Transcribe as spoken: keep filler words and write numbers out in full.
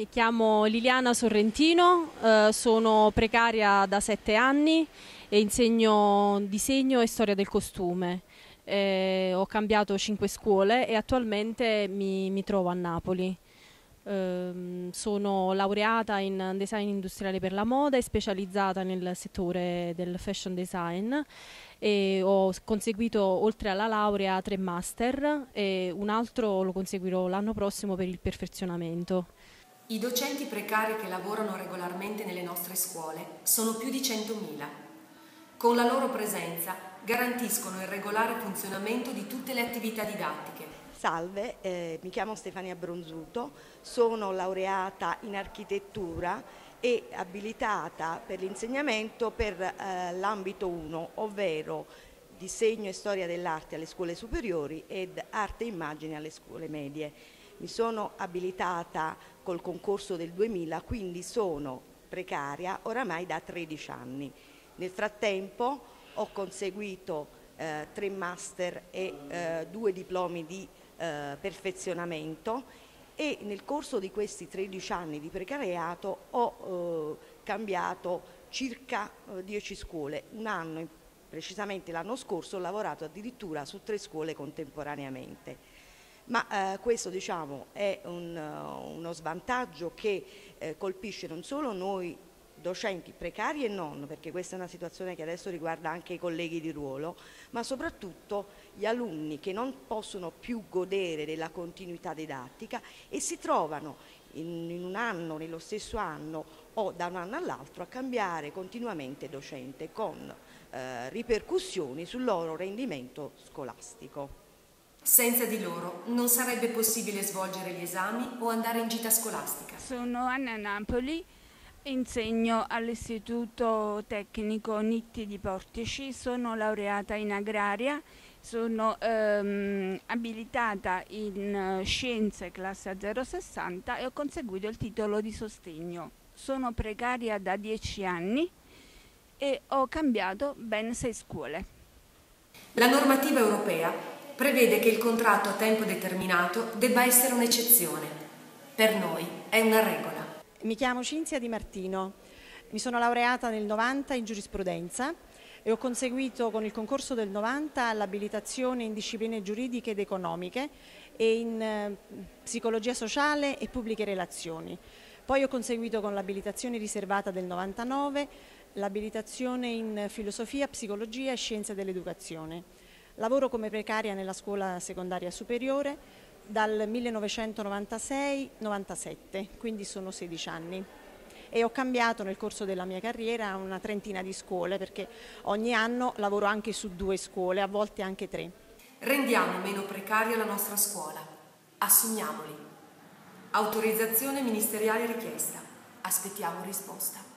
Mi chiamo Liliana Sorrentino, eh, sono precaria da sette anni e insegno disegno e storia del costume. Eh, ho cambiato cinque scuole e attualmente mi, mi trovo a Napoli. Eh, sono laureata in design industriale per la moda e specializzata nel settore del fashion design e ho conseguito oltre alla laurea tre master e un altro lo conseguirò l'anno prossimo per il perfezionamento. I docenti precari che lavorano regolarmente nelle nostre scuole sono più di centomila. Con la loro presenza garantiscono il regolare funzionamento di tutte le attività didattiche. Salve, eh, mi chiamo Stefania Bronzuto, sono laureata in architettura e abilitata per l'insegnamento per eh, l'ambito uno, ovvero disegno e storia dell'arte alle scuole superiori ed arte e immagine alle scuole medie. Mi sono abilitata col concorso del duemila, quindi sono precaria oramai da tredici anni. Nel frattempo ho conseguito eh, tre master e eh, due diplomi di eh, perfezionamento e nel corso di questi tredici anni di precariato ho eh, cambiato circa eh, dieci scuole. Un anno, precisamente l'anno scorso, ho lavorato addirittura su tre scuole contemporaneamente. Ma eh, questo diciamo, è un, uh, uno svantaggio che eh, colpisce non solo noi docenti precari e non, perché questa è una situazione che adesso riguarda anche i colleghi di ruolo, ma soprattutto gli alunni che non possono più godere della continuità didattica e si trovano in, in un anno, nello stesso anno o da un anno all'altro a cambiare continuamente docente con eh, ripercussioni sul loro rendimento scolastico. Senza di loro non sarebbe possibile svolgere gli esami o andare in gita scolastica. Sono Anna Napoli, insegno all'Istituto Tecnico Nitti di Portici, sono laureata in agraria, sono ehm, abilitata in scienze classe A zero sessanta e ho conseguito il titolo di sostegno. Sono precaria da dieci anni e ho cambiato ben sei scuole. La normativa europea prevede che il contratto a tempo determinato debba essere un'eccezione. Per noi è una regola. Mi chiamo Cinzia Di Martino, mi sono laureata nel novanta in giurisprudenza e ho conseguito con il concorso del novanta l'abilitazione in discipline giuridiche ed economiche e in eh, psicologia sociale e pubbliche relazioni. Poi ho conseguito con l'abilitazione riservata del novantanove l'abilitazione in filosofia, psicologia e scienze dell'educazione. Lavoro come precaria nella scuola secondaria superiore dal millenovecentonovantasei novantasette, quindi sono sedici anni. E ho cambiato nel corso della mia carriera una trentina di scuole perché ogni anno lavoro anche su due scuole, a volte anche tre. Rendiamo meno precaria la nostra scuola. Assumiamoli. Autorizzazione ministeriale richiesta. Aspettiamo risposta.